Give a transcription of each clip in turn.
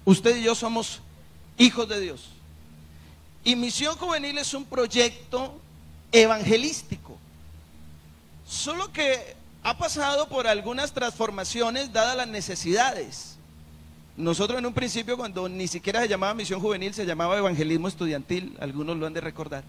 Usted y yo somos hijos de Dios. Y Misión Juvenil es un proyecto evangelístico. Solo que ha pasado por algunas transformaciones dadas las necesidades. Nosotros en un principio, cuando ni siquiera se llamaba Misión Juvenil, se llamaba Evangelismo Estudiantil, algunos lo han de recordar.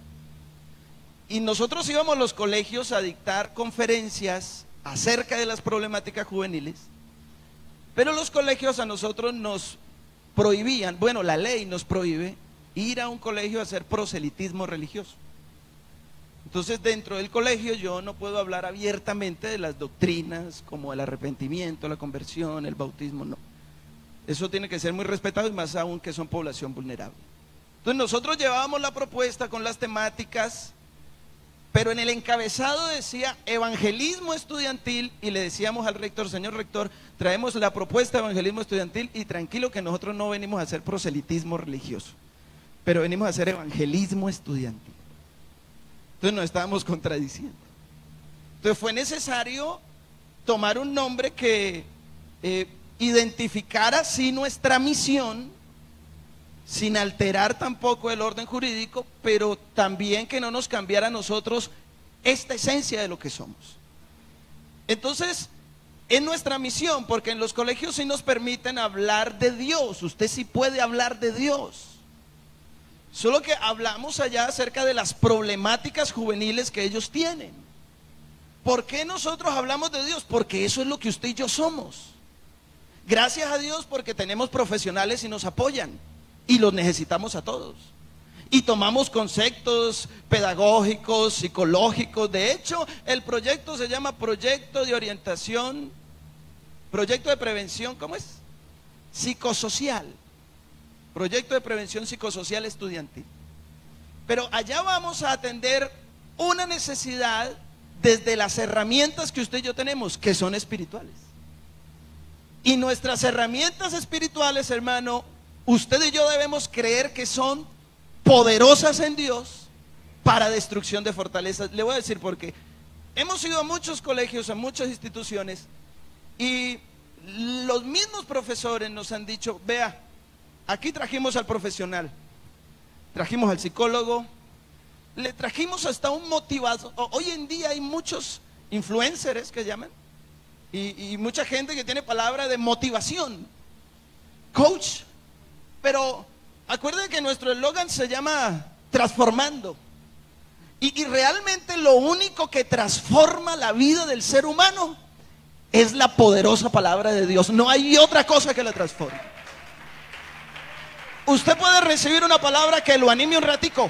Y nosotros íbamos a los colegios a dictar conferencias acerca de las problemáticas juveniles, pero los colegios a nosotros nos prohibían, bueno, la ley nos prohíbe ir a un colegio a hacer proselitismo religioso. Entonces dentro del colegio yo no puedo hablar abiertamente de las doctrinas como el arrepentimiento, la conversión, el bautismo, no. Eso tiene que ser muy respetado, y más aún que son población vulnerable. Entonces nosotros llevábamos la propuesta con las temáticas, pero en el encabezado decía evangelismo estudiantil, y le decíamos al rector: señor rector, traemos la propuesta de evangelismo estudiantil, y tranquilo que nosotros no venimos a hacer proselitismo religioso, pero venimos a hacer evangelismo estudiantil. Entonces nos estábamos contradiciendo. Entonces fue necesario tomar un nombre que identificara sí nuestra misión, sin alterar tampoco el orden jurídico, pero también que no nos cambiara a nosotros esta esencia de lo que somos. Entonces, es nuestra misión, porque en los colegios sí nos permiten hablar de Dios. Usted sí puede hablar de Dios. Solo que hablamos allá acerca de las problemáticas juveniles que ellos tienen. ¿Por qué nosotros hablamos de Dios? Porque eso es lo que usted y yo somos. Gracias a Dios porque tenemos profesionales y nos apoyan, y los necesitamos a todos. Y tomamos conceptos pedagógicos, psicológicos. De hecho, el proyecto se llama Proyecto de Orientación, Proyecto de Prevención, ¿cómo es? Psicosocial. Proyecto de Prevención Psicosocial Estudiantil. Pero allá vamos a atender una necesidad desde las herramientas que usted y yo tenemos, que son espirituales. Y nuestras herramientas espirituales, hermano, usted y yo debemos creer que son poderosas en Dios para destrucción de fortalezas. Le voy a decir por qué. Hemos ido a muchos colegios, a muchas instituciones, y los mismos profesores nos han dicho: vea, aquí trajimos al profesional, trajimos al psicólogo, le trajimos hasta un motivador. Hoy en día hay muchos influencers que llaman, y mucha gente que tiene palabra de motivación, coach. Pero acuérdense que nuestro eslogan se llama transformando. Y realmente lo único que transforma la vida del ser humano es la poderosa palabra de Dios. No hay otra cosa que la transforme. Usted puede recibir una palabra que lo anime un ratico,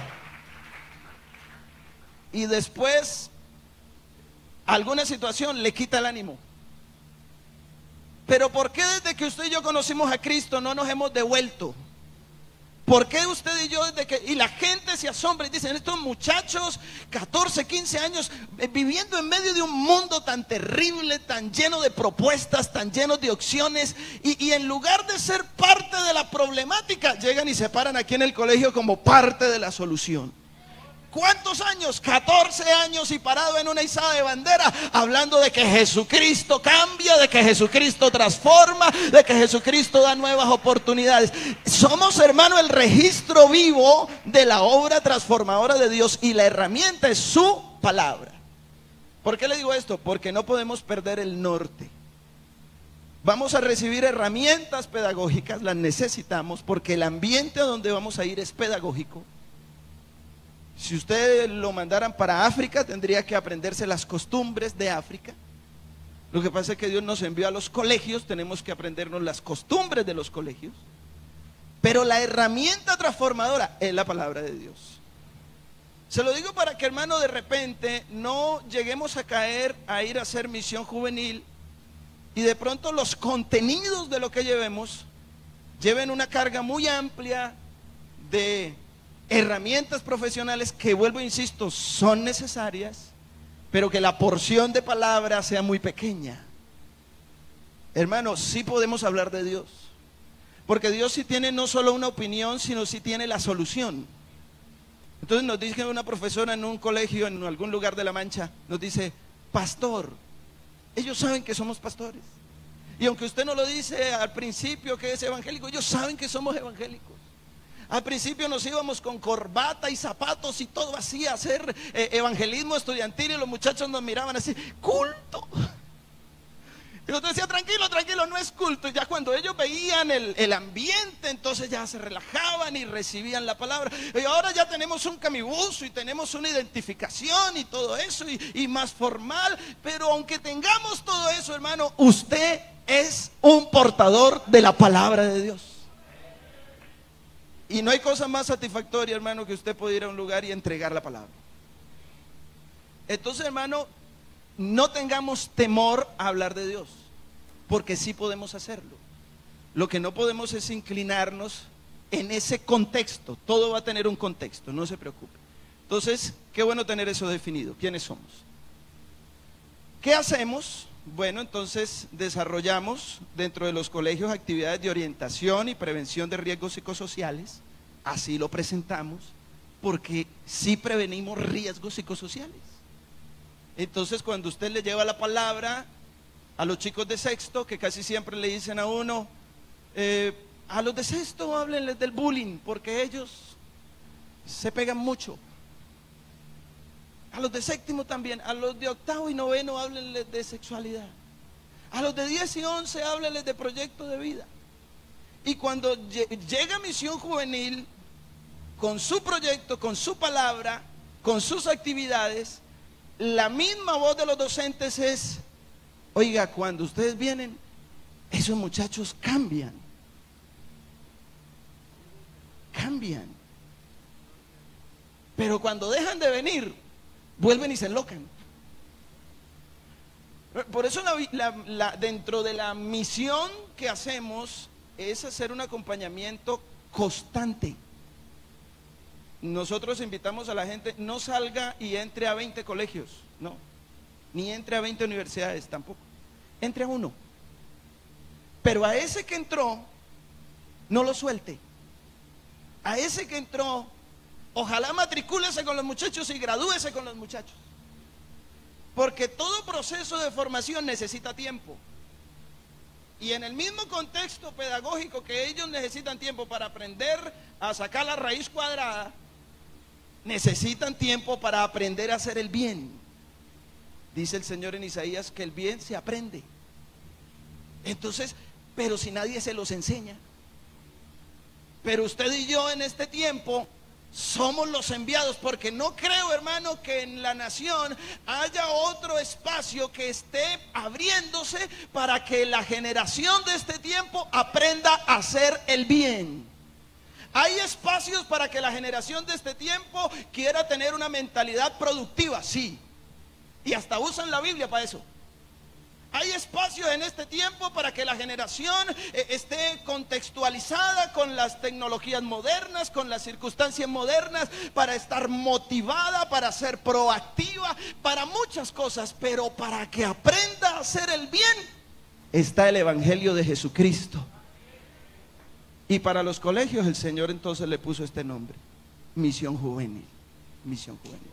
y después alguna situación le quita el ánimo. Pero ¿por qué desde que usted y yo conocimos a Cristo no nos hemos devuelto? ¿Por qué usted y yo desde que... Y la gente se asombra y dicen: estos muchachos, 14, 15 años, viviendo en medio de un mundo tan terrible, tan lleno de propuestas, tan lleno de opciones, y en lugar de ser parte de la problemática, llegan y se paran aquí en el colegio como parte de la solución. ¿Cuántos años? 14 años, y parado en una izada de bandera, hablando de que Jesucristo cambia, de que Jesucristo transforma, de que Jesucristo da nuevas oportunidades. Somos, hermano, el registro vivo de la obra transformadora de Dios, y la herramienta es su palabra. ¿Por qué le digo esto? Porque no podemos perder el norte. Vamos a recibir herramientas pedagógicas, las necesitamos, porque el ambiente a donde vamos a ir es pedagógico. Si usted lo mandaran para África, tendría que aprenderse las costumbres de África. Lo que pasa es que Dios nos envió a los colegios, tenemos que aprendernos las costumbres de los colegios. Pero la herramienta transformadora es la palabra de Dios. Se lo digo para que, hermano, de repente no lleguemos a caer a ir a hacer misión juvenil, y de pronto los contenidos de lo que llevemos lleven una carga muy amplia de herramientas profesionales que, vuelvo e insisto, son necesarias, pero que la porción de palabra sea muy pequeña. Hermanos, sí podemos hablar de Dios, porque Dios sí tiene no solo una opinión, sino sí tiene la solución. Entonces nos dice una profesora en un colegio en algún lugar de La Mancha, nos dice: pastor, ellos saben que somos pastores, Y aunque usted no lo dice al principio que es evangélico, ellos saben que somos evangélicos. Al principio nos íbamos con corbata y zapatos y todo así a hacer evangelismo estudiantil, y los muchachos nos miraban así, culto. Y nosotros decíamos, tranquilo, tranquilo, no es culto. Y ya cuando ellos veían el ambiente, entonces ya se relajaban y recibían la palabra. Y ahora ya tenemos un camibuso y tenemos una identificación y todo eso, y más formal. Pero aunque tengamos todo eso, hermano, usted es un portador de la palabra de Dios. Y no hay cosa más satisfactoria, hermano, que usted pueda ir a un lugar y entregar la palabra. Entonces, hermano, no tengamos temor a hablar de Dios, porque sí podemos hacerlo. Lo que no podemos es inclinarnos en ese contexto. Todo va a tener un contexto, no se preocupe. Entonces, qué bueno tener eso definido. ¿Quiénes somos? ¿Qué hacemos? Bueno, entonces desarrollamos dentro de los colegios actividades de orientación y prevención de riesgos psicosociales. Así lo presentamos, porque sí prevenimos riesgos psicosociales. Entonces, cuando usted le lleva la palabra a los chicos de sexto, que casi siempre le dicen a uno, a los de sexto háblenles del bullying, porque ellos se pegan mucho. A los de séptimo también. A los de octavo y noveno háblenles de sexualidad. A los de 10 y 11 háblenles de proyecto de vida. Y cuando llega Misión Juvenil, con su proyecto, con su palabra, con sus actividades, la misma voz de los docentes es: oiga, cuando ustedes vienen, esos muchachos cambian. Cambian. Pero cuando dejan de venir, vuelven y se enlocan. Por eso dentro de la misión que hacemos es hacer un acompañamiento constante. Nosotros invitamos a la gente, no salga y entre a 20 colegios, no, ni entre a 20 universidades tampoco, entre a uno. Pero a ese que entró, no lo suelte. A ese que entró, ojalá matricúlese con los muchachos y gradúese con los muchachos. Porque todo proceso de formación necesita tiempo. Y en el mismo contexto pedagógico que ellos necesitan tiempo para aprender a sacar la raíz cuadrada, necesitan tiempo para aprender a hacer el bien. Dice el Señor en Isaías que el bien se aprende. Entonces, pero si nadie se los enseña. Pero usted y yo en este tiempo somos los enviados, porque no creo, hermano, que en la nación haya otro espacio que esté abriéndose para que la generación de este tiempo aprenda a hacer el bien. Hay espacios para que la generación de este tiempo quiera tener una mentalidad productiva, sí, y hasta usan la Biblia para eso. Hay espacios en este tiempo para que la generación esté contextualizada con las tecnologías modernas, con las circunstancias modernas, para estar motivada, para ser proactiva, para muchas cosas. Pero para que aprenda a hacer el bien, está el Evangelio de Jesucristo. Y para los colegios el Señor entonces le puso este nombre: Misión Juvenil. Misión Juvenil.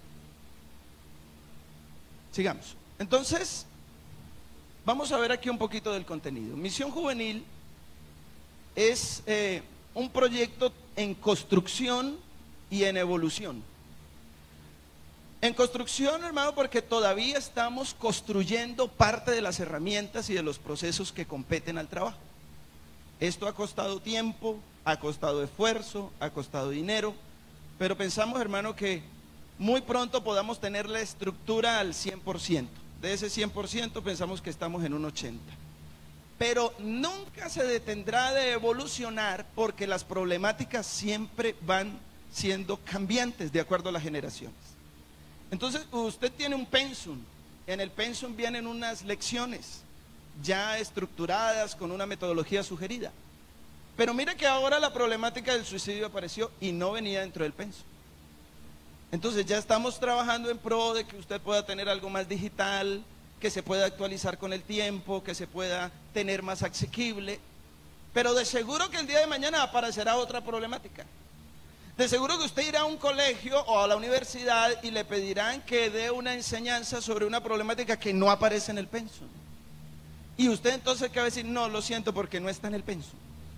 Sigamos. Entonces, vamos a ver aquí un poquito del contenido. Misión Juvenil es un proyecto en construcción y en evolución. En construcción, hermano, porque todavía estamos construyendo parte de las herramientas y de los procesos que competen al trabajo. Esto ha costado tiempo, ha costado esfuerzo, ha costado dinero, pero pensamos, hermano, que muy pronto podamos tener la estructura al 100%. De ese 100% pensamos que estamos en un 80%. Pero nunca se detendrá de evolucionar, porque las problemáticas siempre van siendo cambiantes de acuerdo a las generaciones. Entonces usted tiene un pensum. En el pensum vienen unas lecciones ya estructuradas con una metodología sugerida. Pero mire que ahora la problemática del suicidio apareció y no venía dentro del pensum. Entonces ya estamos trabajando en pro de que usted pueda tener algo más digital, que se pueda actualizar con el tiempo, que se pueda tener más asequible. Pero de seguro que el día de mañana aparecerá otra problemática. De seguro que usted irá a un colegio o a la universidad y le pedirán que dé una enseñanza sobre una problemática que no aparece en el pensum. Y usted entonces ¿qué va a decir? No, lo siento porque no está en el pensum.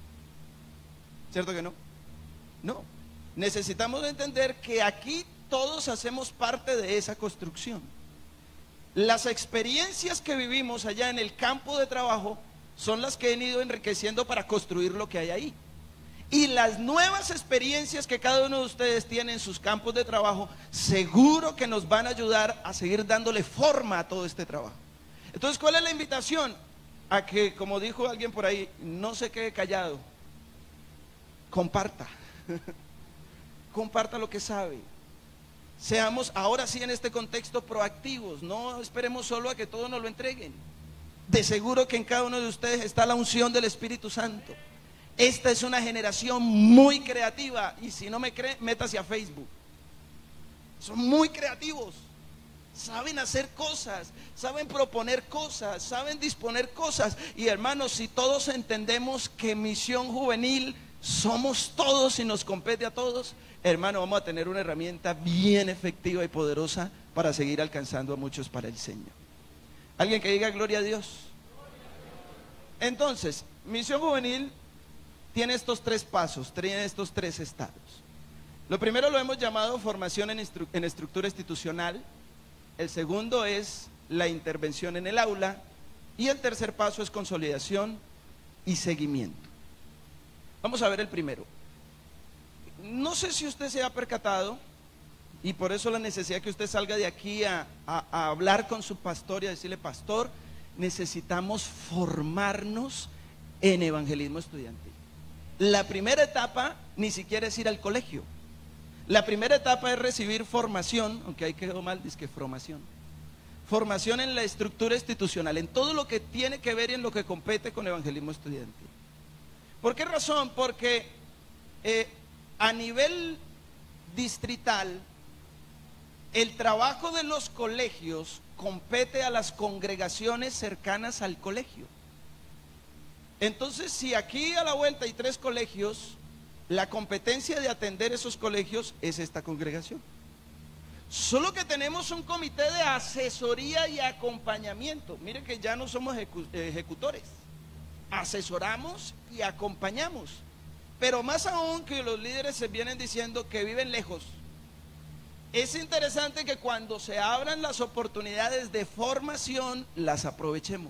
¿Cierto que no? No. Necesitamos entender que aquí todos hacemos parte de esa construcción. Las experiencias que vivimos allá en el campo de trabajo son las que han ido enriqueciendo para construir lo que hay ahí. Y las nuevas experiencias que cada uno de ustedes tiene en sus campos de trabajo, seguro que nos van a ayudar a seguir dándole forma a todo este trabajo. Entonces, ¿cuál es la invitación? A que, como dijo alguien por ahí, no se quede callado. Comparta. Comparta lo que sabe. Seamos ahora sí en este contexto proactivos. No esperemos solo a que todos nos lo entreguen. De seguro que en cada uno de ustedes está la unción del Espíritu Santo. Esta es una generación muy creativa. Y si no me cree, métase a Facebook. Son muy creativos. Saben hacer cosas, saben proponer cosas, saben disponer cosas. Y hermanos, si todos entendemos que Misión Juvenil somos todos y nos compete a todos, hermano, vamos a tener una herramienta bien efectiva y poderosa para seguir alcanzando a muchos para el Señor. ¿Alguien que diga gloria a Dios? Entonces, Misión Juvenil tiene estos tres pasos, tiene estos tres estados. Lo primero lo hemos llamado formación en estructura institucional. El segundo es la intervención en el aula. Y el tercer paso es consolidación y seguimiento. Vamos a ver el primero. No sé si usted se ha percatado, y por eso la necesidad que usted salga de aquí a hablar con su pastor y a decirle: pastor, necesitamos formarnos en evangelismo estudiantil. La primera etapa ni siquiera es ir al colegio. La primera etapa es recibir formación, aunque ahí quedó mal, dice que formación. Formación en la estructura institucional, en todo lo que tiene que ver y en lo que compete con evangelismo estudiantil. ¿Por qué razón? Porque a nivel distrital, el trabajo de los colegios compete a las congregaciones cercanas al colegio. Entonces, si aquí a la vuelta hay 3 colegios, la competencia de atender esos colegios es esta congregación. Solo que tenemos un comité de asesoría y acompañamiento. Mire que ya no somos ejecutores. Asesoramos y acompañamos. Pero más aún, que los líderes se vienen diciendo que viven lejos. Es interesante que cuando se abran las oportunidades de formación, las aprovechemos.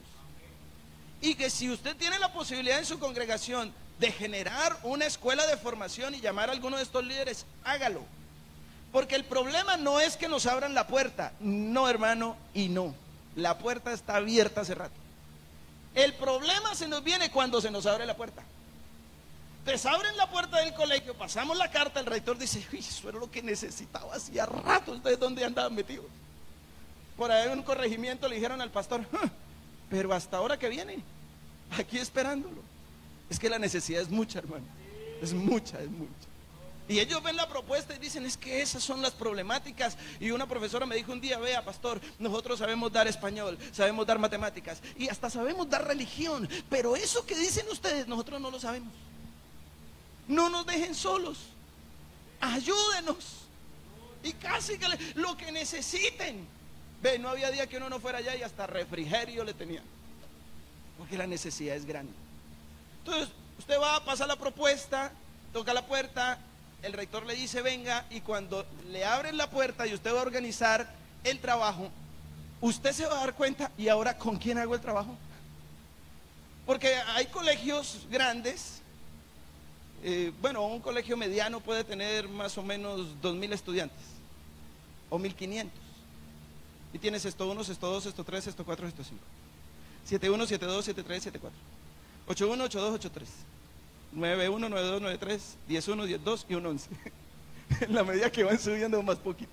Y que si usted tiene la posibilidad en su congregación de generar una escuela de formación y llamar a alguno de estos líderes, hágalo. Porque el problema no es que nos abran la puerta. No, hermano, y no. La puerta está abierta hace rato. El problema se nos viene cuando se nos abre la puerta. Entonces abren la puerta del colegio, pasamos la carta, el rector dice: uy, eso era lo que necesitaba hacía rato. ¿Ustedes dónde andaban metidos? Por ahí en un corregimiento le dijeron al pastor: pero hasta ahora que viene, aquí esperándolo. Es que la necesidad es mucha, hermano. Es mucha, es mucha. Y ellos ven la propuesta y dicen: es que esas son las problemáticas. Y una profesora me dijo un día: vea, pastor, nosotros sabemos dar español, sabemos dar matemáticas y hasta sabemos dar religión, pero eso que dicen ustedes, nosotros no lo sabemos. No nos dejen solos, ayúdenos. Y casi que lo que necesiten. Ve, no había día que uno no fuera allá y hasta refrigerio le tenían, porque la necesidad es grande. Entonces usted va a pasar la propuesta, toca la puerta, el rector le dice: venga. Y cuando le abren la puerta y usted va a organizar el trabajo, usted se va a dar cuenta: ¿y ahora con quién hago el trabajo? Porque hay colegios grandes. Bueno, un colegio mediano puede tener más o menos 2.000 estudiantes o 1.500. Y tienes esto 1, esto 2, esto 3, esto 4, esto 5. 7-1, 7-2, 7-3, 7-4. 8-1, 8-2, 8-3. 9-1, 9-2, 9-3. 10-1, 10-2 y un 11. En la medida que van subiendo más poquito.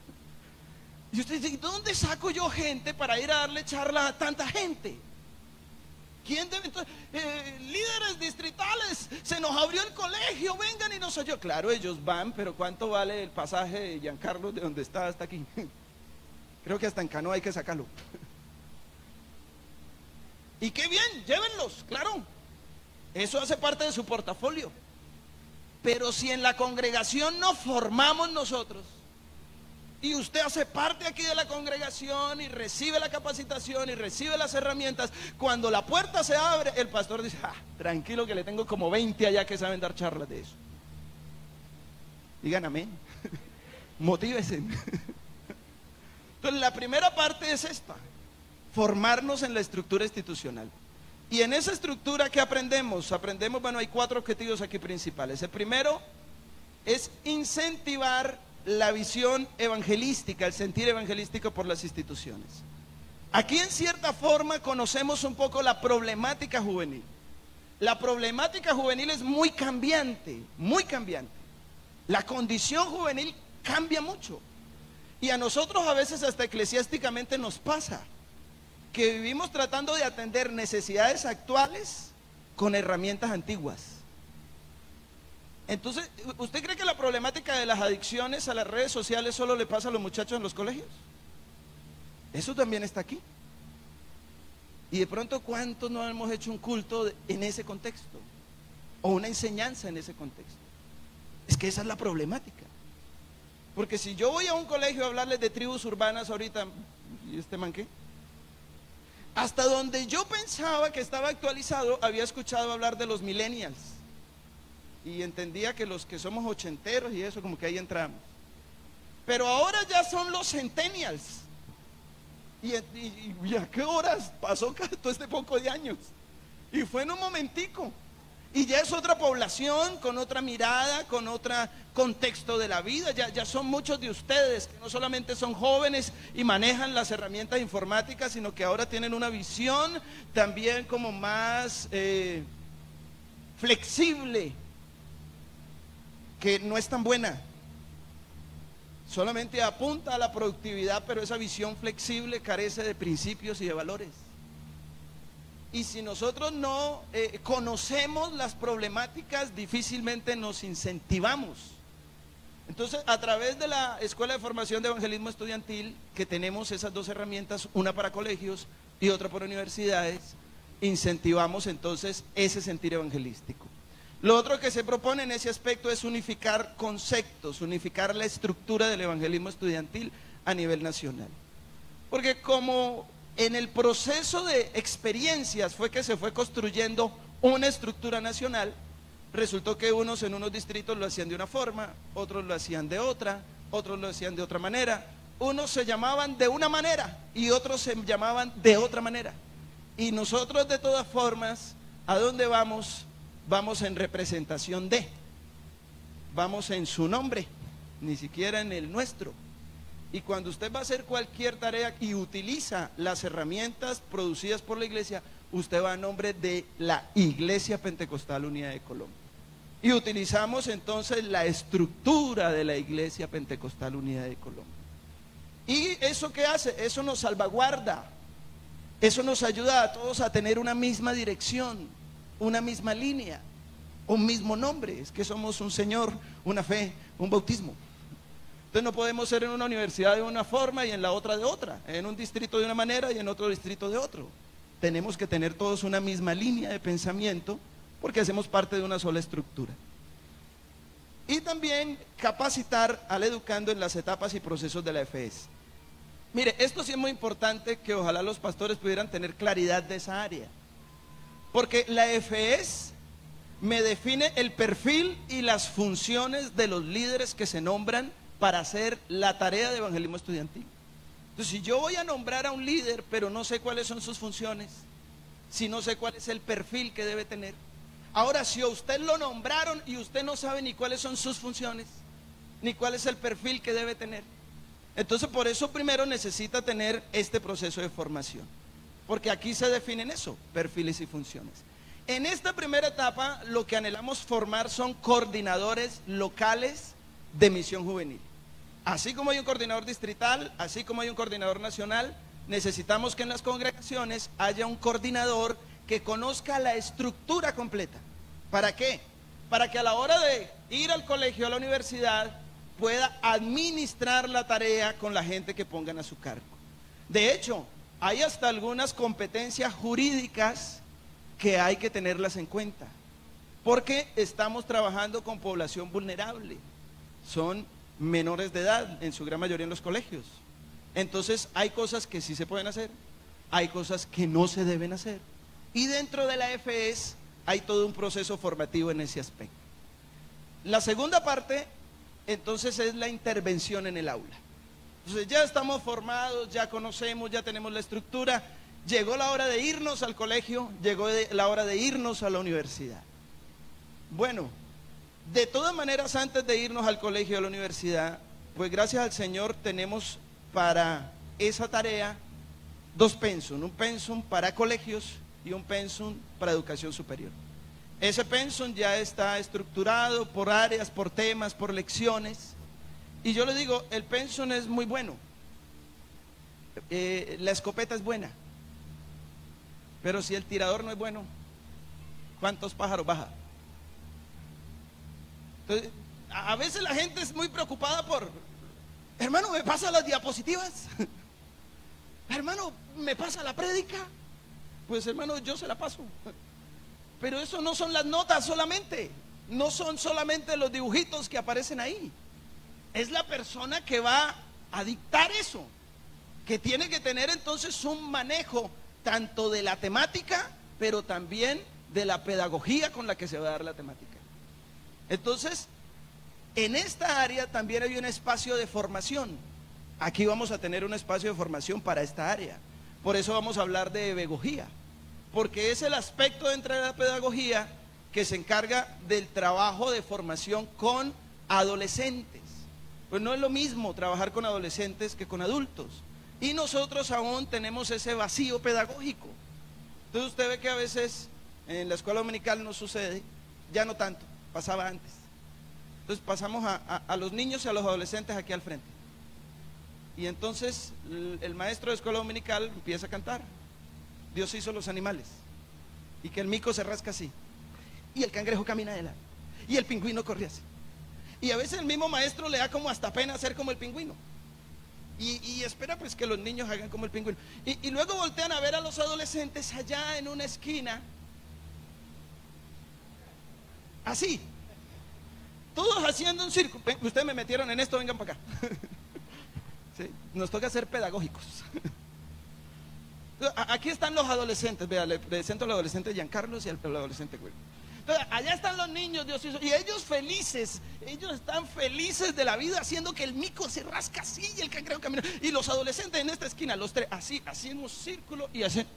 Y usted dice: ¿dónde saco yo gente para ir a darle charla a tanta gente? ¿Quién debe? Entonces, líderes distritales, se nos abrió el colegio, vengan y nos oyó. Claro, ellos van, pero ¿cuánto vale el pasaje de Giancarlo de donde está hasta aquí? Creo que hasta en canoa hay que sacarlo. Y qué bien, llévenlos, claro. Eso hace parte de su portafolio. Pero si en la congregación no formamos nosotros, Y usted hace parte aquí de la congregación y recibe la capacitación y recibe las herramientas. Cuando la puerta se abre, el pastor dice, tranquilo que le tengo como 20 allá que saben dar charlas de eso. Digan amén. Motívese. Entonces la primera parte es esta: formarnos en la estructura institucional. Y en esa estructura, ¿qué aprendemos? Bueno, hay 4 objetivos aquí principales. El primero es incentivar la visión evangelística, el sentir evangelístico por las instituciones. Aquí en cierta forma conocemos un poco la problemática juvenil. La problemática juvenil es muy cambiante, muy cambiante. La condición juvenil cambia mucho. Y a nosotros a veces hasta eclesiásticamente nos pasa que vivimos tratando de atender necesidades actuales con herramientas antiguas. Entonces, ¿usted cree que la problemática de las adicciones a las redes sociales solo le pasa a los muchachos en los colegios? Eso también está aquí. Y de pronto, ¿cuántos no hemos hecho un culto en ese contexto? O una enseñanza en ese contexto. Es que esa es la problemática. Porque si yo voy a un colegio a hablarles de tribus urbanas ahorita, ¿y este man qué? Hasta donde yo pensaba que estaba actualizado, había escuchado hablar de los millennials. Y entendía que los que somos ochenteros y eso, como que ahí entramos. Pero ahora ya son los centennials. ¿Y a qué horas pasó todo este poco de años? Y fue en un momentico. Y ya es otra población, con otra mirada, con otro contexto de la vida. Ya son muchos de ustedes que no solamente son jóvenes y manejan las herramientas informáticas, sino que ahora tienen una visión también como más flexible, que no es tan buena. Solamente apunta a la productividad, pero esa visión flexible carece de principios y de valores. Y si nosotros no conocemos las problemáticas, difícilmente nos incentivamos. Entonces, a través de la Escuela de Formación de Evangelismo Estudiantil, que tenemos esas 2 herramientas, una para colegios y otra para universidades, incentivamos entonces ese sentir evangelístico. Lo otro que se propone en ese aspecto es unificar conceptos, unificar la estructura del evangelismo estudiantil a nivel nacional. Porque como en el proceso de experiencias fue que se fue construyendo una estructura nacional, resultó que unos en unos distritos lo hacían de una forma, otros lo hacían de otra, otros lo hacían de otra manera. Unos se llamaban de una manera y otros se llamaban de otra manera. Y nosotros de todas formas, ¿a dónde vamos? Vamos en representación de, vamos en su nombre, ni siquiera en el nuestro. Y cuando usted va a hacer cualquier tarea y utiliza las herramientas producidas por la iglesia, usted va a nombre de la Iglesia Pentecostal Unida de Colombia. Y utilizamos entonces la estructura de la Iglesia Pentecostal Unida de Colombia. ¿Y eso qué hace? Eso nos salvaguarda. Eso nos ayuda a todos a tener una misma dirección, una misma línea, un mismo nombre. Es que somos un Señor, una fe, un bautismo. Entonces no podemos ser en una universidad de una forma y en la otra de otra, en un distrito de una manera y en otro distrito de otro. Tenemos que tener todos una misma línea de pensamiento porque hacemos parte de una sola estructura. Y también capacitar al educando en las etapas y procesos de la EFES. Mire, esto sí es muy importante, que ojalá los pastores pudieran tener claridad de esa área. Porque la EFES me define el perfil y las funciones de los líderes que se nombran para hacer la tarea de evangelismo estudiantil. Entonces, si yo voy a nombrar a un líder, pero no sé cuáles son sus funciones, si no sé cuál es el perfil que debe tener. Ahora, si a usted lo nombraron y usted no sabe ni cuáles son sus funciones, ni cuál es el perfil que debe tener, entonces por eso primero necesita tener este proceso de formación. Porque aquí se definen eso, perfiles y funciones. En esta primera etapa, lo que anhelamos formar son coordinadores locales de misión juvenil. Así como hay un coordinador distrital, así como hay un coordinador nacional, necesitamos que en las congregaciones haya un coordinador que conozca la estructura completa. ¿Para qué? Para que a la hora de ir al colegio, a la universidad, pueda administrar la tarea con la gente que pongan a su cargo. De hecho, hay hasta algunas competencias jurídicas que hay que tenerlas en cuenta, porque estamos trabajando con población vulnerable. Son menores de edad, en su gran mayoría en los colegios. Entonces hay cosas que sí se pueden hacer, hay cosas que no se deben hacer. Y dentro de la FES hay todo un proceso formativo en ese aspecto. La segunda parte, entonces, es la intervención en el aula. Entonces ya estamos formados, ya conocemos, ya tenemos la estructura. Llegó la hora de irnos al colegio, llegó la hora de irnos a la universidad. Bueno, de todas maneras, antes de irnos al colegio o a la universidad, pues gracias al Señor tenemos para esa tarea dos pensum, un pensum para colegios y un pensum para educación superior. Ese pensum ya está estructurado por áreas, por temas, por lecciones, y yo le digo, el pensum es muy bueno, la escopeta es buena, pero si el tirador no es bueno, ¿cuántos pájaros baja? Entonces, a veces la gente es muy preocupada por, hermano, ¿me pasa las diapositivas? Hermano, ¿me pasa la prédica? Pues hermano, yo se la paso. Pero eso no son las notas solamente, no son solamente los dibujitos que aparecen ahí. Es la persona que va a dictar eso, que tiene que tener entonces un manejo tanto de la temática, pero también de la pedagogía con la que se va a dar la temática. Entonces, en esta área también hay un espacio de formación. Aquí vamos a tener un espacio de formación para esta área. Por eso vamos a hablar de pedagogía, porque es el aspecto dentro de la pedagogía que se encarga del trabajo de formación con adolescentes. Pues no es lo mismo trabajar con adolescentes que con adultos. Y nosotros aún tenemos ese vacío pedagógico. Entonces usted ve que a veces en la escuela dominical no sucede, ya no tanto, pasaba antes. Entonces pasamos a los niños y a los adolescentes aquí al frente. Y entonces el maestro de escuela dominical empieza a cantar. Dios hizo los animales. Y que el mico se rasca así. Y el cangrejo camina de lado. Y el pingüino corre así. Y a veces el mismo maestro le da como hasta pena hacer como el pingüino. Y espera pues que los niños hagan como el pingüino. Y luego voltean a ver a los adolescentes allá en una esquina. Así. Todos haciendo un círculo. Ustedes me metieron en esto, vengan para acá. Sí, nos toca ser pedagógicos. Aquí están los adolescentes. Vea, le presento al adolescente Giancarlos y al adolescente Will. Entonces, allá están los niños, Dios hizo, y ellos felices, ellos están felices de la vida, haciendo que el mico se rasca así y el cangrejo camina. Y los adolescentes en esta esquina, los tres, así, haciendo un círculo y hacen.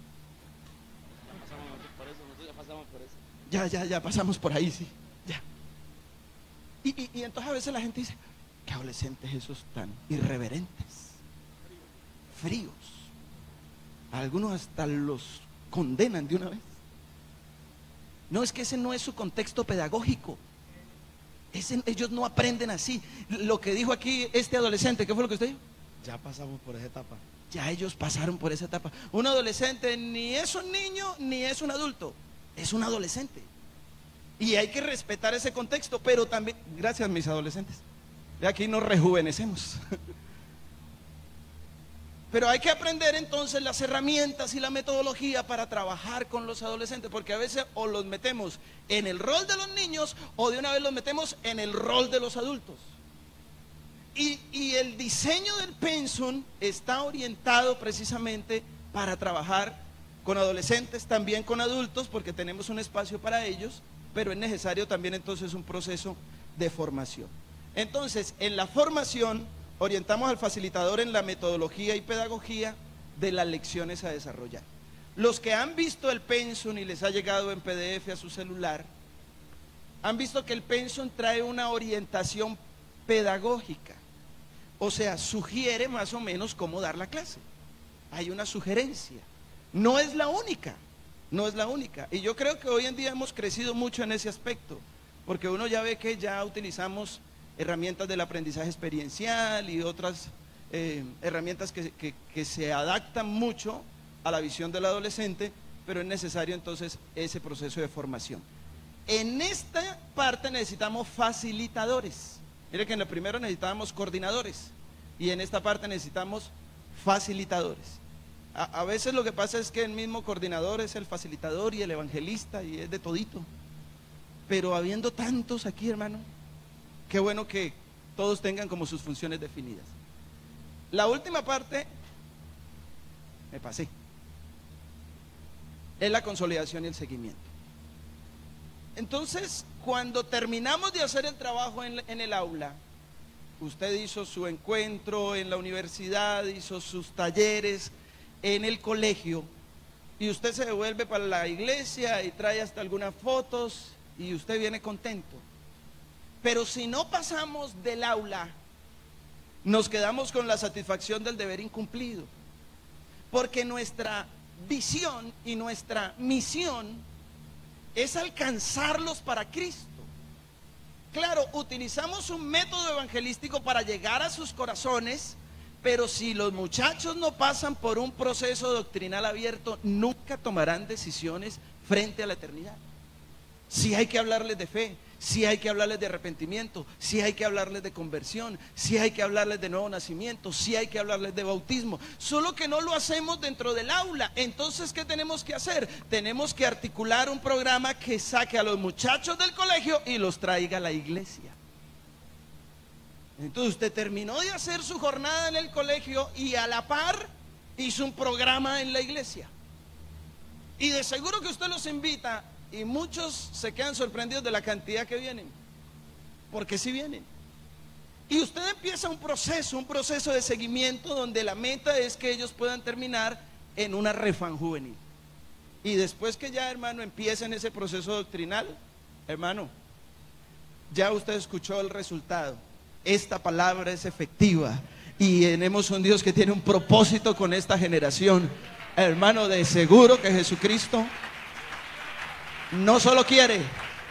Ya pasamos por ahí, sí. Ya. Y entonces a veces la gente dice, ¿qué adolescentes esos tan irreverentes? Fríos. Algunos hasta los condenan de una vez. No, es que ese no es su contexto pedagógico. Ellos no aprenden así. Lo que dijo aquí este adolescente, ¿qué fue lo que usted dijo? Ya pasamos por esa etapa. Ya ellos pasaron por esa etapa. Un adolescente ni es un niño ni es un adulto, es un adolescente. Y hay que respetar ese contexto, pero también, gracias mis adolescentes, de aquí nos rejuvenecemos. Pero hay que aprender entonces las herramientas y la metodología para trabajar con los adolescentes, porque a veces o los metemos en el rol de los niños o de una vez los metemos en el rol de los adultos. Y el diseño del pensum está orientado precisamente para trabajar con adolescentes, también con adultos, porque tenemos un espacio para ellos, pero es necesario también entonces un proceso de formación. Entonces, en la formación orientamos al facilitador en la metodología y pedagogía de las lecciones a desarrollar. Los que han visto el pensum y les ha llegado en PDF a su celular, han visto que el pensum trae una orientación pedagógica. O sea, sugiere más o menos cómo dar la clase. Hay una sugerencia. No es la única, no es la única. Y yo creo que hoy en día hemos crecido mucho en ese aspecto, porque uno ya ve que ya utilizamos herramientas del aprendizaje experiencial y otras herramientas que se adaptan mucho a la visión del adolescente, pero es necesario entonces ese proceso de formación. En esta parte necesitamos facilitadores. Mire que en la primera necesitábamos coordinadores y en esta parte necesitamos facilitadores. A veces lo que pasa es que el mismo coordinador es el facilitador y el evangelista y es de todito. Pero habiendo tantos aquí, hermano, qué bueno que todos tengan como sus funciones definidas. La última parte, me pasé, es la consolidación y el seguimiento. Entonces, cuando terminamos de hacer el trabajo en el aula, usted hizo su encuentro en la universidad, hizo sus talleres en el colegio, y usted se devuelve para la iglesia y trae hasta algunas fotos y usted viene contento. Pero si no pasamos del aula, nos quedamos con la satisfacción del deber incumplido, porque nuestra visión y nuestra misión es alcanzarlos para Cristo. Claro, utilizamos un método evangelístico para llegar a sus corazones, pero si los muchachos no pasan por un proceso doctrinal abierto, nunca tomarán decisiones frente a la eternidad. Sí hay que hablarles de fe, sí hay que hablarles de arrepentimiento, sí hay que hablarles de conversión, sí hay que hablarles de nuevo nacimiento, sí hay que hablarles de bautismo, solo que no lo hacemos dentro del aula. Entonces, ¿qué tenemos que hacer? Tenemos que articular un programa que saque a los muchachos del colegio y los traiga a la iglesia. Entonces usted terminó de hacer su jornada en el colegio y a la par hizo un programa en la iglesia. Y de seguro que usted los invita y muchos se quedan sorprendidos de la cantidad que vienen, porque sí vienen. Y usted empieza un proceso de seguimiento donde la meta es que ellos puedan terminar en una refan juvenil. Y después que ya, hermano, empiecen ese proceso doctrinal, hermano, ya usted escuchó el resultado. Esta palabra es efectiva y tenemos un Dios que tiene un propósito con esta generación. Hermano, de seguro que Jesucristo no solo quiere,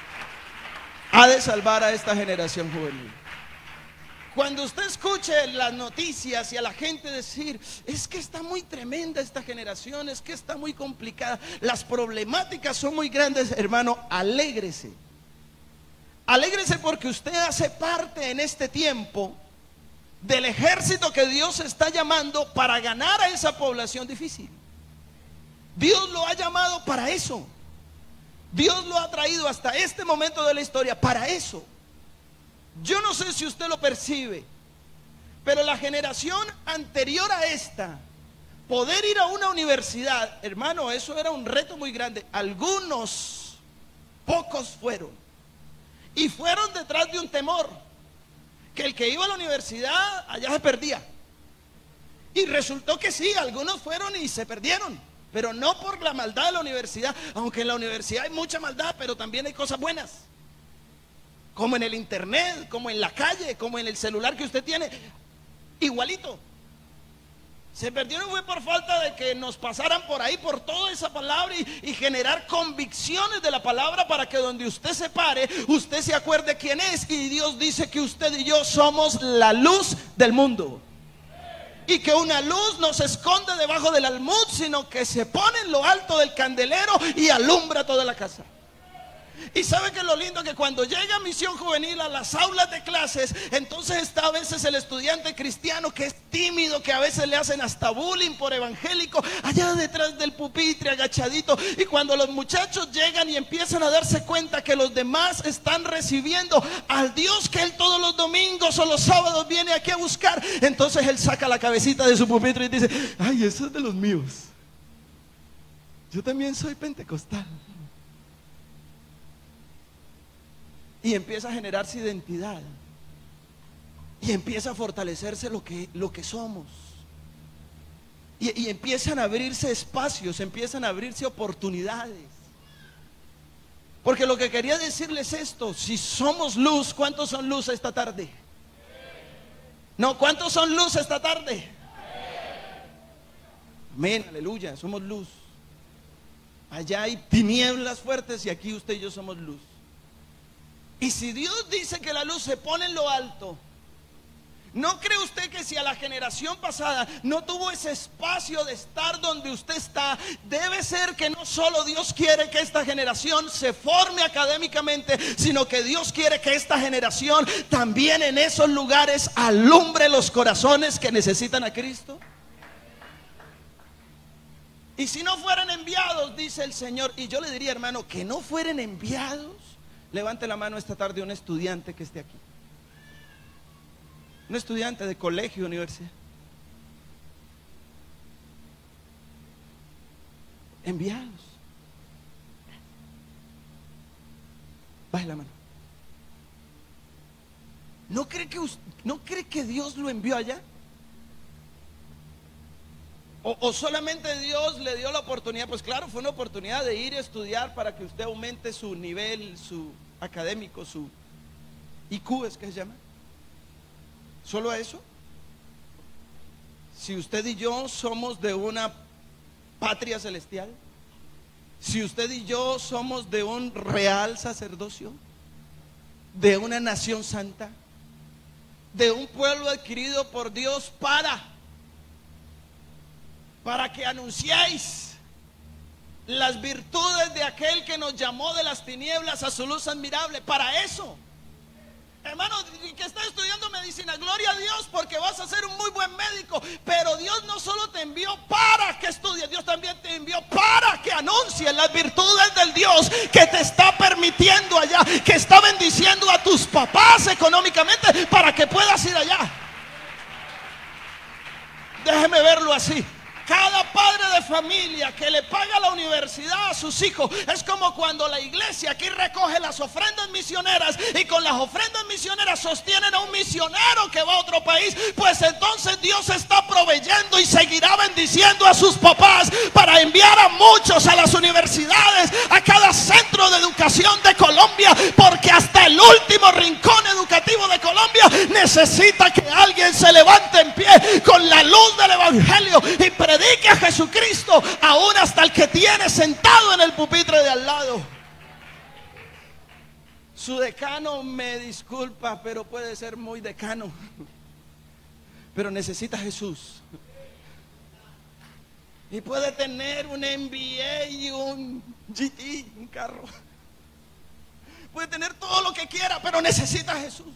ha de salvar a esta generación juvenil. Cuando usted escuche las noticias y a la gente decir, es que está muy tremenda esta generación, es que está muy complicada, las problemáticas son muy grandes, hermano, alégrese. Alégrese porque usted hace parte en este tiempo del ejército que Dios está llamando para ganar a esa población difícil. Dios lo ha llamado para eso. Dios lo ha traído hasta este momento de la historia para eso. Yo no sé si usted lo percibe, pero la generación anterior a esta, poder ir a una universidad, hermano, eso era un reto muy grande. Algunos, pocos fueron. Y fueron detrás de un temor, que el que iba a la universidad allá se perdía. Y resultó que sí, algunos fueron y se perdieron, pero no por la maldad de la universidad, aunque en la universidad hay mucha maldad, pero también hay cosas buenas, como en el internet, como en la calle, como en el celular que usted tiene, igualito. Se perdieron fue por falta de que nos pasaran por ahí, por toda esa palabra y generar convicciones de la palabra para que donde usted se pare, usted se acuerde quién es. Y Dios dice que usted y yo somos la luz del mundo. Y que una luz no se esconde debajo del almud, sino que se pone en lo alto del candelero y alumbra toda la casa. Y sabe que lo lindo que cuando llega Misión Juvenil a las aulas de clases, entonces está a veces el estudiante cristiano que es tímido, que a veces le hacen hasta bullying por evangélico, allá detrás del pupitre agachadito. Y cuando los muchachos llegan y empiezan a darse cuenta que los demás están recibiendo al Dios que él todos los domingos o los sábados viene aquí a buscar, entonces él saca la cabecita de su pupitre y dice, ay, eso es de los míos, yo también soy pentecostal. Y empieza a generarse identidad. Y empieza a fortalecerse lo que somos. Y empiezan a abrirse espacios, empiezan a abrirse oportunidades. Porque lo que quería decirles esto, si somos luz, ¿cuántos son luz esta tarde? No, ¿cuántos son luz esta tarde? Amén, aleluya, somos luz. Allá hay tinieblas fuertes y aquí usted y yo somos luz. Y si Dios dice que la luz se pone en lo alto, ¿no cree usted que si a la generación pasada no tuvo ese espacio de estar donde usted está, debe ser que no solo Dios quiere que esta generación se forme académicamente, sino que Dios quiere que esta generación también en esos lugares alumbre los corazones que necesitan a Cristo? Y si no fueran enviados, dice el Señor, y yo le diría, hermano, que no fueran enviados. Levante la mano esta tarde un estudiante que esté aquí. un estudiante de colegio, universidad. Enviados. Baje la mano. ¿No cree que Dios lo envió allá? ¿O solamente Dios le dio la oportunidad? Pues claro, fue una oportunidad de ir a estudiar para que usted aumente su nivel, su académico, su IQ, es que se llama. ¿Solo eso? Si usted y yo somos de una patria celestial, si usted y yo somos de un real sacerdocio, de una nación santa, de un pueblo adquirido por Dios para que anunciéis las virtudes de aquel que nos llamó de las tinieblas a su luz admirable. Para eso, hermano, que está estudiando medicina, gloria a Dios, porque vas a ser un muy buen médico. Pero Dios no solo te envió para que estudies, Dios también te envió para que anuncies las virtudes del Dios que te está permitiendo allá, que está bendiciendo a tus papás económicamente para que puedas ir allá. Déjeme verlo así. Cada padre de familia que le paga la universidad a sus hijos es como cuando la iglesia aquí recoge las ofrendas misioneras y con las ofrendas misioneras sostienen a un misionero que va a otro país. Pues entonces Dios está proveyendo y seguirá bendiciendo a sus papás para enviar a muchos a las universidades, a cada centro de educación de Colombia, porque hasta el último rincón educativo de Colombia necesita que alguien se levante en pie con la luz del evangelio y predique a Jesucristo, aún hasta el que tiene sentado en el pupitre de al lado. Su decano me disculpa, pero puede ser muy decano, pero necesita a Jesús. Y puede tener un MBA y un GT, un carro. Puede tener todo lo que quiera, pero necesita a Jesús.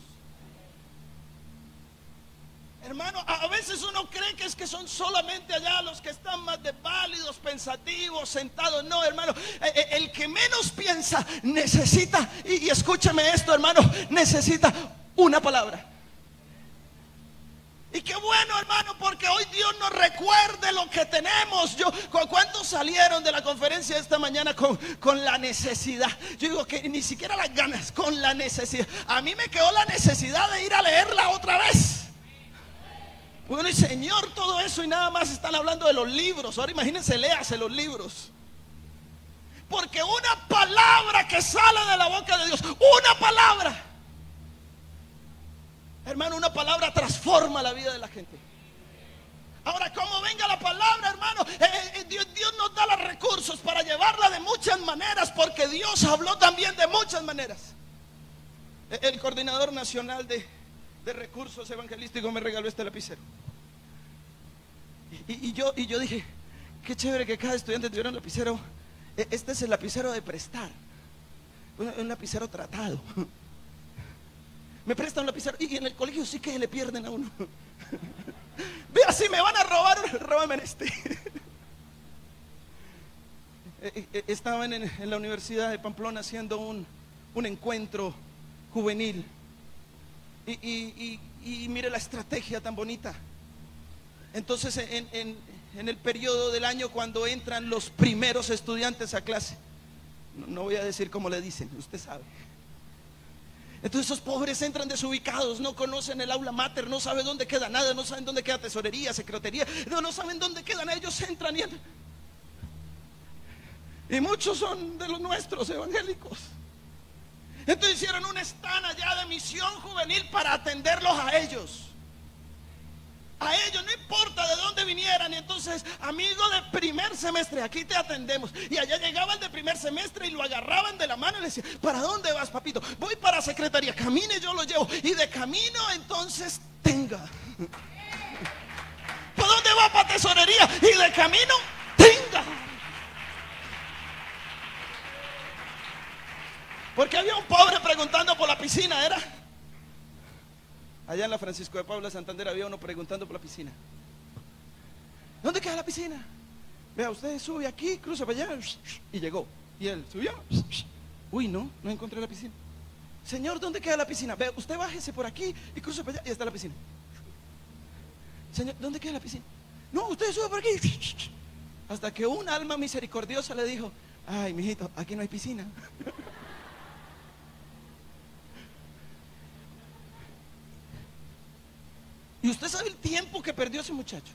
Hermano, a veces uno cree que es que son solamente allá los que están más desválidos, pensativos, sentados. No, hermano, el que menos piensa necesita, y escúchame esto, hermano, necesita una palabra. Y qué bueno, hermano, porque hoy Dios nos recuerde lo que tenemos. ¿Cuántos salieron de la conferencia de esta mañana con la necesidad? Yo digo que ni siquiera las ganas, con la necesidad. A mí me quedó la necesidad de ir a leerla otra vez. Bueno, y Señor, todo eso y nada más están hablando de los libros. Ahora imagínense, léase los libros. Porque una palabra que sale de la boca de Dios, una palabra, hermano, una palabra transforma la vida de la gente. Ahora, como venga la palabra, hermano, Dios nos da los recursos para llevarla de muchas maneras, porque Dios habló también de muchas maneras. El coordinador nacional de recursos evangelísticos me regaló este lapicero. Y yo dije, qué chévere que cada estudiante tuviera un lapicero. Este es el lapicero de prestar, un lapicero tratado. Me prestan un lapicero y en el colegio sí que le pierden a uno. Vea, si me van a robar, róbame este. Estaban en la Universidad de Pamplona haciendo un encuentro juvenil. Y mire la estrategia tan bonita. Entonces en el periodo del año, cuando entran los primeros estudiantes a clase, no voy a decir cómo le dicen, usted sabe. Entonces esos pobres entran desubicados, no conocen el aula mater, no saben dónde queda nada, no saben dónde queda tesorería, secretaría, no saben dónde quedan. Ellos entran y muchos son de los nuestros evangélicos. Entonces hicieron un stand allá de misión juvenil para atenderlos a ellos. A ellos, no importa de dónde vinieran. Y entonces, amigo de primer semestre, aquí te atendemos. Y allá llegaba el de primer semestre y lo agarraban de la mano y le decían, ¿para dónde vas, papito? Voy para secretaría, camine, yo lo llevo. Y de camino, entonces, tenga. ¿Para dónde va? Para tesorería. Y de camino, tenga. Porque había un pobre preguntando por la piscina, ¿era? Allá en la Francisco de Paula, Santander, había uno preguntando por la piscina. ¿Dónde queda la piscina? Vea, usted sube aquí, cruza para allá, y llegó. Y él subió. Uy, no encontré la piscina. Señor, ¿dónde queda la piscina? Vea, usted bájese por aquí y cruza para allá y está la piscina. Señor, ¿dónde queda la piscina? No, usted sube por aquí. Hasta que un alma misericordiosa le dijo: ay, mijito, aquí no hay piscina. Y usted sabe el tiempo que perdió ese muchacho.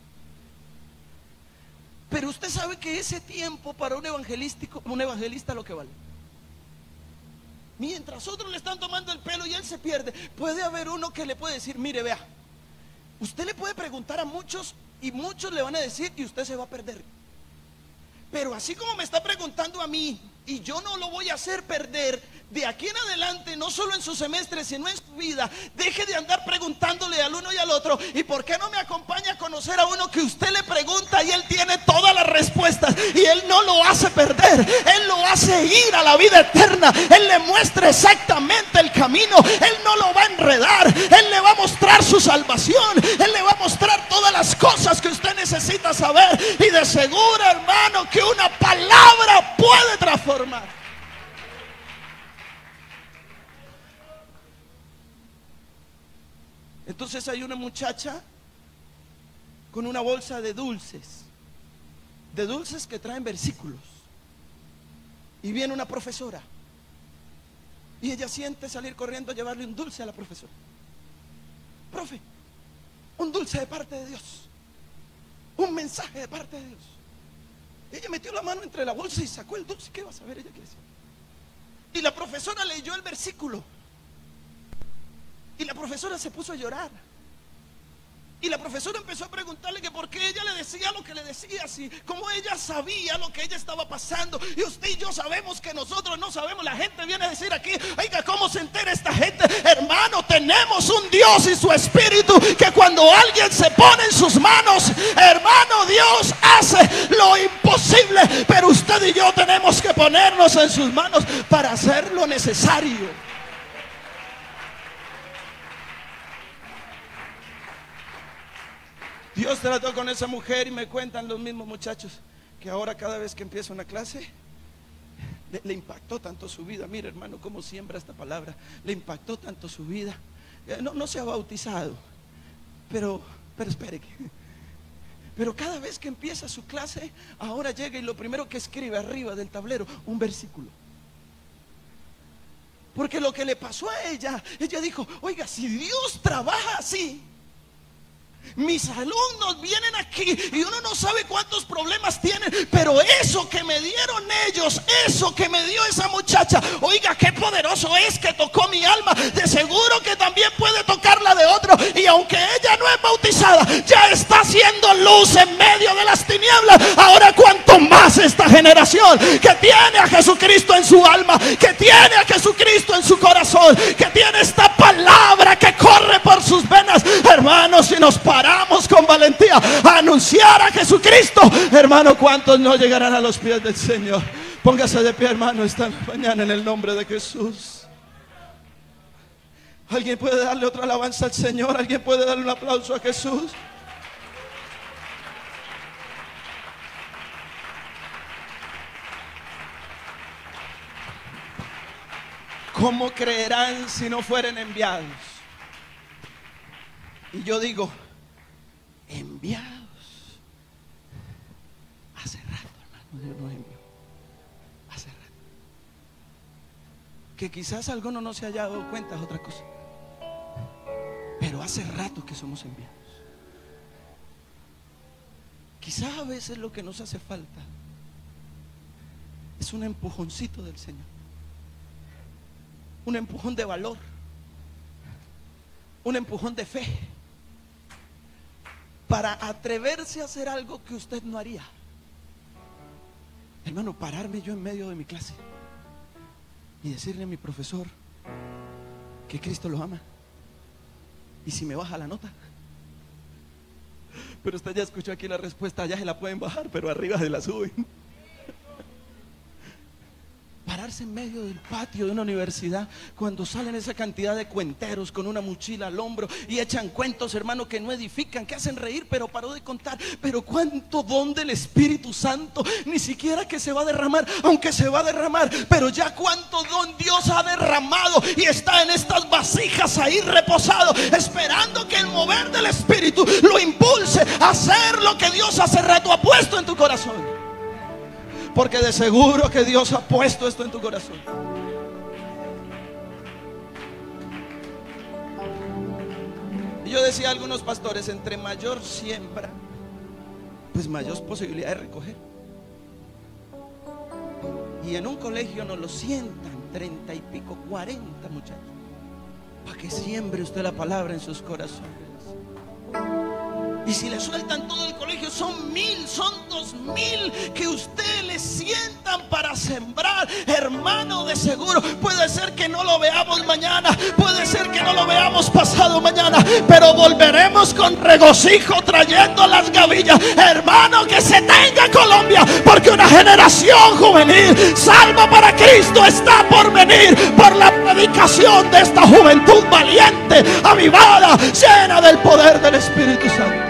Pero usted sabe que ese tiempo para un evangelista lo que vale. Mientras otros le están tomando el pelo y él se pierde, puede haber uno que le puede decir: mire, vea, usted le puede preguntar a muchos y muchos le van a decir y usted se va a perder. Pero así como me está preguntando a mí, y yo no lo voy a hacer perder, de aquí en adelante, no solo en su semestre, sino en su vida, deje de andar preguntándole al uno y al otro. ¿Y por qué no me acompaña a conocer a uno que usted le pregunta y él tiene todas las respuestas? Y él no lo hace perder, él lo hace ir a la vida eterna. Él le muestra exactamente el camino, él no lo va a enredar, él le va a mostrar su salvación, él le va a mostrar todas las cosas que usted necesita saber. Y de seguro, hermano, que una palabra puede transformar. Entonces hay una muchacha con una bolsa de dulces que traen versículos, y viene una profesora y ella siente salir corriendo a llevarle un dulce a la profesora. Profe, un dulce de parte de Dios, un mensaje de parte de Dios. Ella metió la mano entre la bolsa y sacó el dulce. ¿Qué va a saber ella qué decía? Y la profesora leyó el versículo, y la profesora se puso a llorar. Y la profesora empezó a preguntarle que por qué ella le decía lo que le decía, así como ella sabía lo que ella estaba pasando. Y usted y yo sabemos que nosotros no sabemos. La gente viene a decir aquí: oiga, ¿cómo se entera esta gente? Hermano, tenemos un Dios y su Espíritu que cuando alguien se pone en sus manos, hermano, Dios hace lo imposible. Pero usted y yo tenemos que ponernos en sus manos para hacer lo necesario. Dios trató con esa mujer, y me cuentan los mismos muchachos que ahora cada vez que empieza una clase le impactó tanto su vida. Mira, hermano, cómo siembra esta palabra. Le impactó tanto su vida. No se ha bautizado, pero espere. Pero cada vez que empieza su clase, ahora llega y lo primero que escribe arriba del tablero, un versículo. Porque lo que le pasó a ella dijo: oiga, si Dios trabaja así, mis alumnos vienen aquí y uno no sabe cuántos problemas tienen, pero eso que me dieron ellos, eso que me dio esa muchacha, oiga, qué poderoso es que tocó mi alma. De seguro que también puede tocar la de otro. Y aunque ella no es bautizada, ya está haciendo luz en medio de las tinieblas. Ahora cuanto más esta generación que tiene a Jesucristo en su alma, que tiene a Jesucristo en su corazón, que tiene esta palabra que corre por sus venas, hermanos, si nos paramos con valentía a anunciar a Jesucristo, hermano, ¿cuántos no llegarán a los pies del Señor? Póngase de pie, hermano, esta mañana en el nombre de Jesús. ¿Alguien puede darle otra alabanza al Señor? ¿Alguien puede darle un aplauso a Jesús? ¿Cómo creerán si no fueren enviados? Y yo digo, enviados. Hace rato, hermano, Dios nos envió. Hace rato. Que quizás alguno no se haya dado cuenta es otra cosa, pero hace rato que somos enviados. Quizás a veces lo que nos hace falta es un empujoncito del Señor, un empujón de valor, un empujón de fe, para atreverse a hacer algo que usted no haría. Hermano, pararme yo en medio de mi clase y decirle a mi profesor que Cristo lo ama, y si me baja la nota. Pero usted ya escuchó aquí la respuesta: allá se la pueden bajar, pero arriba se la suben. Pararse estás en medio del patio de una universidad, cuando salen esa cantidad de cuenteros con una mochila al hombro y echan cuentos, hermano, que no edifican, que hacen reír, pero paró de contar. Pero cuánto don del Espíritu Santo, ni siquiera que se va a derramar, aunque se va a derramar, pero ya cuánto don Dios ha derramado y está en estas vasijas ahí reposado, esperando que el mover del Espíritu lo impulse a hacer lo que Dios hace rato ha puesto en tu corazón. Porque de seguro que Dios ha puesto esto en tu corazón. Y yo decía a algunos pastores, entre mayor siembra, pues mayor posibilidad de recoger. Y en un colegio nos lo sientan 30 y pico, 40 muchachos, para que siembre usted la palabra en sus corazones. Y si le sueltan todo el colegio, son 1000, son 2000 que usted le sientan para sembrar. Hermano, de seguro puede ser que no lo veamos mañana, puede ser que no lo veamos pasado mañana, pero volveremos con regocijo trayendo las gavillas. Hermano, que se tenga Colombia, porque una generación juvenil salva para Cristo está por venir, por la predicación de esta juventud valiente, avivada, llena del poder del Espíritu Santo.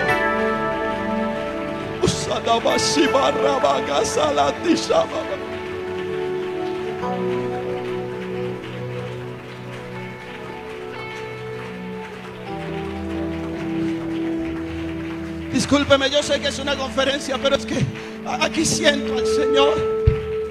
Discúlpeme, yo sé que es una conferencia, pero es que aquí siento al Señor.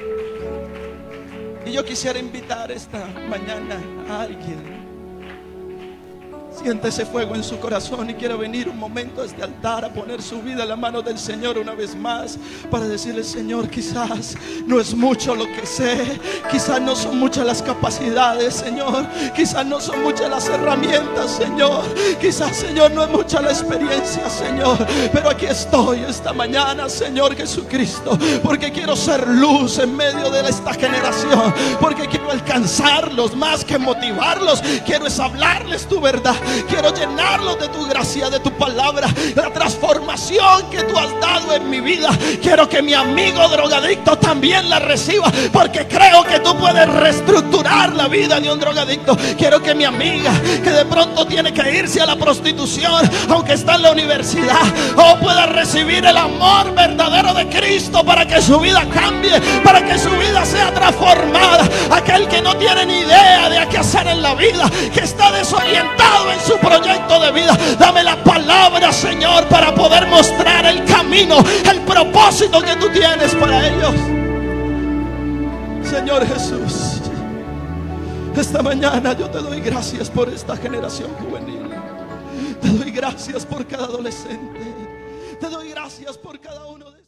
Y yo quisiera invitar esta mañana a alguien. Siente ese fuego en su corazón y quiere venir un momento a este altar a poner su vida en la mano del Señor una vez más, para decirle: Señor, quizás no es mucho lo que sé, quizás no son muchas las capacidades, Señor, quizás no son muchas las herramientas, Señor, quizás, Señor, no es mucha la experiencia, Señor, pero aquí estoy esta mañana, Señor Jesucristo, porque quiero ser luz en medio de esta generación, porque quiero alcanzarlos más que motivarlos, quiero es hablarles tu verdad. Quiero llenarlos de tu gracia, de tu palabra, la transformación que tú has dado en mi vida. Quiero que mi amigo drogadicto también la reciba, porque creo que tú puedes reestructurar la vida de un drogadicto. Quiero que mi amiga, que de pronto tiene que irse a la prostitución, aunque está en la universidad, pueda recibir el amor verdadero de Cristo, para que su vida cambie, para que su vida sea transformada. Aquel que no tiene ni idea de qué hacer en la vida, que está desorientado en su proyecto de vida, dame la palabra, Señor, para poder mostrar el camino, el propósito que tú tienes para ellos. Señor Jesús, esta mañana yo te doy gracias por esta generación juvenil. Te doy gracias por cada adolescente. Te doy gracias por cada uno de